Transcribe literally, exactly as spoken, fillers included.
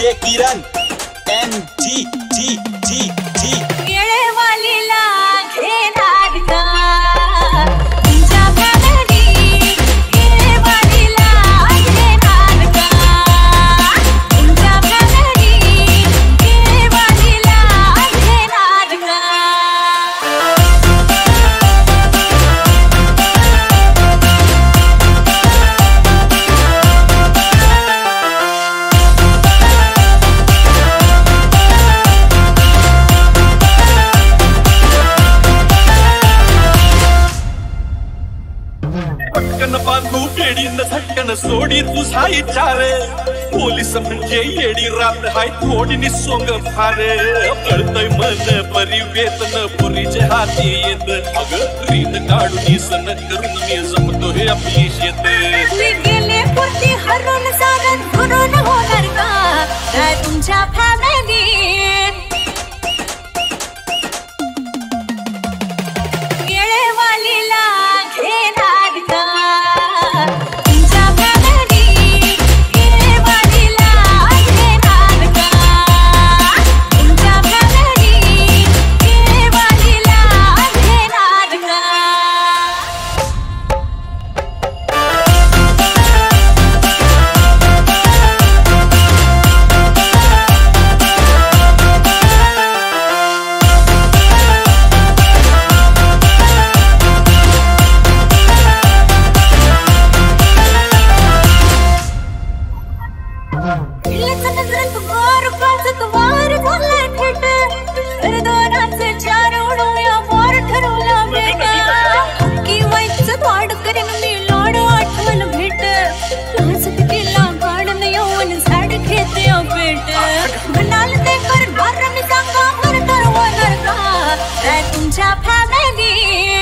हे किरण N G जी जी जी केळेवालीला घेणार का तुमच्या फॅमिली केळेवालीला घेणार का तुमच्या फॅमिली केळेवालीला घेणार का पटकन बांधू पेडीन झटकन सोडी तुझा इचार पोलीस म्हणजे येडी रात हाय थोडी निसोंग फार कळतय मन परिवेतन पुरीचे हाती येत अग रीत काढून सन करून मी जमतो हे आपली शेत मी गेले पुरती हरून सारन भरून होणार का काय तुमच्या फॅमिलीत केळेवालीला घेणार का तुमच्या फॅमिली केळेवालीला घेणार का तुमच्या फॅमिली केळेवालीला घेणार का इलेक्शन नजरत वार पाचत वार झाला थेट तर दोनाचे चार उडवल्या वार ठरवला बेटा की वाईच वाढ करेन मी लाड आठवण भेट लाजत केला गाडन यौवन झाड घेते बेट म्हणाल ते करणार मी सांगा कर तर होणार का काय तुमच्या फॅमिली